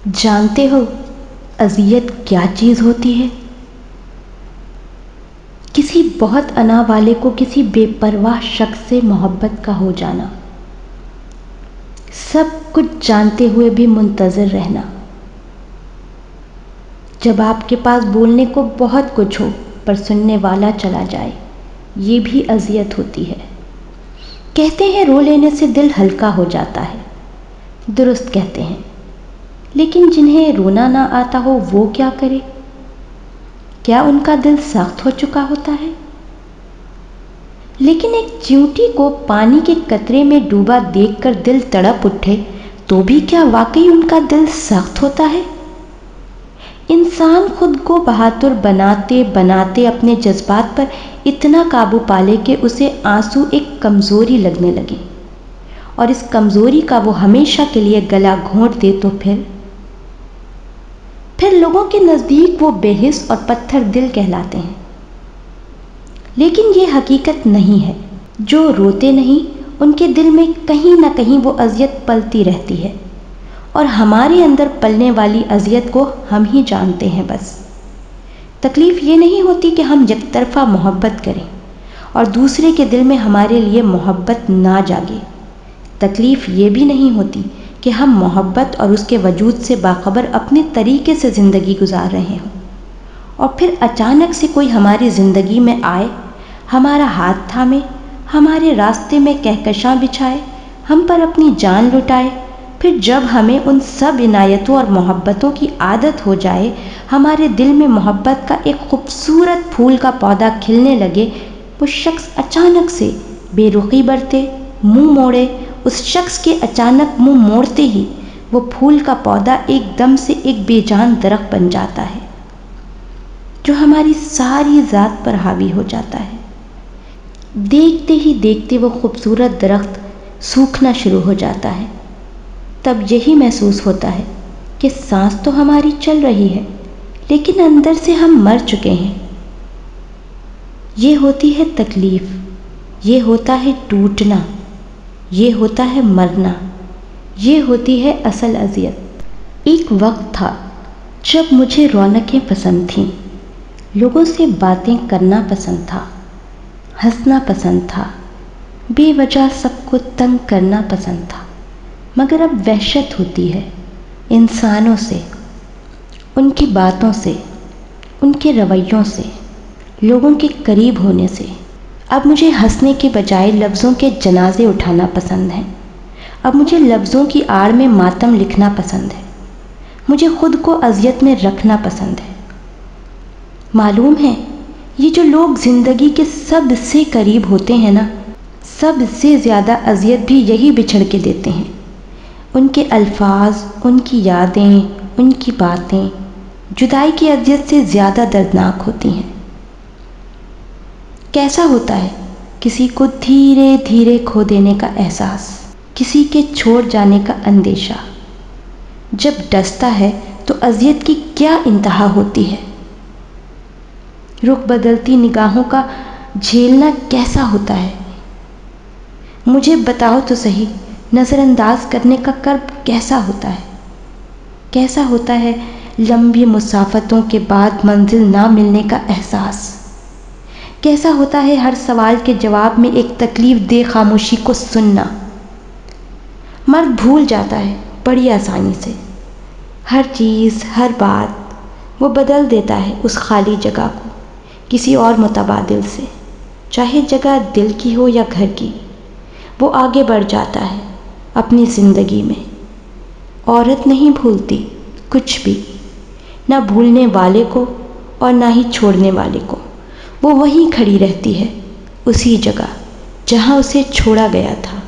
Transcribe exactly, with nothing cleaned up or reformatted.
جانتے ہو اذیت کیا چیز ہوتی ہے؟ کسی بہت انا والے کو کسی بے پرواہ شخص سے محبت کا ہو جانا، سب کچھ جانتے ہوئے بھی منتظر رہنا، جب آپ کے پاس بولنے کو بہت کچھ ہو پر سننے والا چلا جائے، یہ بھی اذیت ہوتی ہے۔ کہتے ہیں رو لینے سے دل ہلکا ہو جاتا ہے، درست کہتے ہیں، لیکن جنہیں رونا نہ آتا ہو وہ کیا کرے؟ کیا ان کا دل سخت ہو چکا ہوتا ہے؟ لیکن ایک چیونٹی کو پانی کے قطرے میں ڈوبا دیکھ کر دل تڑپ اٹھے تو بھی کیا واقعی ان کا دل سخت ہوتا ہے؟ انسان خود کو بہادر بناتے بناتے اپنے جذبات پر اتنا قابو پالے کہ اسے آنسو ایک کمزوری لگنے لگے، اور اس کمزوری کا وہ ہمیشہ کے لیے گلا گھونٹ دے تو پھر پھر لوگوں کے نزدیک وہ بے حس اور پتھر دل کہلاتے ہیں۔ لیکن یہ حقیقت نہیں ہے۔ جو روتے نہیں ان کے دل میں کہیں نہ کہیں وہ اذیت پلتی رہتی ہے، اور ہمارے اندر پلنے والی اذیت کو ہم ہی جانتے ہیں۔ بس تکلیف یہ نہیں ہوتی کہ ہم یک طرفہ محبت کریں اور دوسرے کے دل میں ہمارے لیے محبت نہ جاگے، تکلیف یہ بھی نہیں ہوتی کہ ہم محبت اور اس کے وجود سے باخبر اپنے طریقے سے زندگی گزار رہے ہوں، اور پھر اچانک سے کوئی ہماری زندگی میں آئے، ہمارا ہاتھ تھامے، ہمارے راستے میں کہکشاں بچھائے، ہم پر اپنی جان لٹائے، پھر جب ہمیں ان سب عنایتوں اور محبتوں کی عادت ہو جائے، ہمارے دل میں محبت کا ایک خوبصورت پھول کا پودا کھلنے لگے، وہ شخص اچانک سے بے رخی برتے، منہ موڑے، اس شخص کے اچانک منہ موڑتے ہی وہ پھول کا پودا ایک دم سے ایک بے جان درخت بن جاتا ہے، جو ہماری ساری ذات پر حاوی ہو جاتا ہے۔ دیکھتے ہی دیکھتے وہ خوبصورت درخت سوکھنا شروع ہو جاتا ہے۔ تب یہی محسوس ہوتا ہے کہ سانس تو ہماری چل رہی ہے، لیکن اندر سے ہم مر چکے ہیں۔ یہ ہوتی ہے تکلیف، یہ ہوتا ہے ٹوٹنا، یہ ہوتا ہے مرنا، یہ ہوتی ہے اصل اذیت۔ ایک وقت تھا جب مجھے رونقیں پسند تھیں، لوگوں سے باتیں کرنا پسند تھا، ہنسنا پسند تھا، بے وجہ سب کو تنگ کرنا پسند تھا، مگر اب وحشت ہوتی ہے انسانوں سے، ان کی باتوں سے، ان کے رویوں سے، لوگوں کے قریب ہونے سے۔ اب مجھے ہنسنے کے بجائے لفظوں کے جنازے اٹھانا پسند ہیں، اب مجھے لفظوں کی آڑ میں ماتم لکھنا پسند ہے، مجھے خود کو اذیت میں رکھنا پسند ہے۔ معلوم ہے یہ جو لوگ زندگی کے سب سے قریب ہوتے ہیں نا، سب سے زیادہ اذیت بھی یہی بچھڑ کے دیتے ہیں۔ ان کے الفاظ، ان کی یادیں، ان کی باتیں جدائی کی اذیت سے زیادہ دردناک ہوتی ہیں۔ کیسا ہوتا ہے کسی کو دھیرے دھیرے کھو دینے کا احساس، کسی کے چھوڑ جانے کا اندیشہ، جب ڈستا ہے تو اذیت کی کیا انتہا ہوتی ہے۔ رخ بدلتی نگاہوں کا جھیلنا کیسا ہوتا ہے، مجھے بتاؤ تو صحیح، نظر انداز کرنے کا کرب کیسا ہوتا ہے۔ کیسا ہوتا ہے لمبی مسافتوں کے بعد منزل نہ ملنے کا احساس، کیسا ہوتا ہے ہر سوال کے جواب میں ایک تکلیف دہ خاموشی کو سننا۔ مرد بھول جاتا ہے بڑی آسانی سے، ہر چیز، ہر بات وہ بدل دیتا ہے اس خالی جگہ کو کسی اور متبادل سے، چاہے جگہ دل کی ہو یا گھر کی۔ وہ آگے بڑھ جاتا ہے اپنی زندگی میں۔ عورت نہیں بھولتی کچھ بھی، نہ بھولنے والے کو اور نہ ہی چھوڑنے والے کو۔ وہ وہیں کھڑی رہتی ہے، اسی جگہ جہاں اسے چھوڑا گیا تھا۔